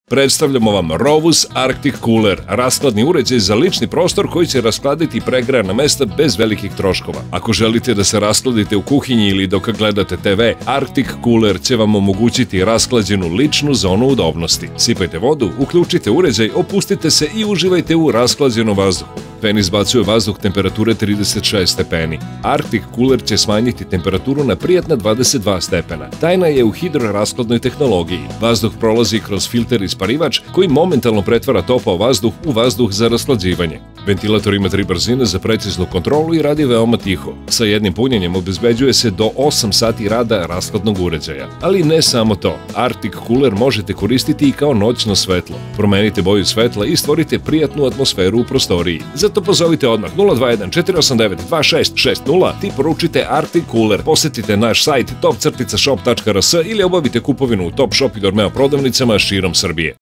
Predstavljamo vam Rovus Arctic Cooler, rashladni uređaj za lični prostor koji će rashladiti pregrejana mesta bez velikih troškova. Ako želite da se rashladite u kuhinji ili dok gledate TV, Arctic Cooler će vam omogućiti rashlađenu ličnu zonu udobnosti. Sipajte vodu, uključite uređaj, opustite se i uživajte u rashlađenom vazduhu. Fen izbacuje vazduh temperature 36 stepeni. Arctic Cooler će smanjiti temperaturu na prijatna 22 stepena. Tajna je u hidrorashladnoj tehnologiji. Vazduh prolazi kroz filter isparivač koji momentalno pretvara topao vazduh u vazduh za rashlađivanje. Ventilator ima 3 brzine za preciznu kontrolu i radi veoma tiho. Sa jednim punjenjem obezbeđuje se do 8 sati rada rashladnog uređaja. Ali ne samo to. Arctic Cooler možete koristiti i kao noćno svetlo. Promenite boju svetla i stvorite prijatnu atmosferu u prostoriji. Zato pozovite odmah 021 489 2660 i poručite Arctic Cooler. Posetite naš sajt top-shop.rs ili obavite kupovinu u Top Shop i Dormeo prodavnicama širom Srbije.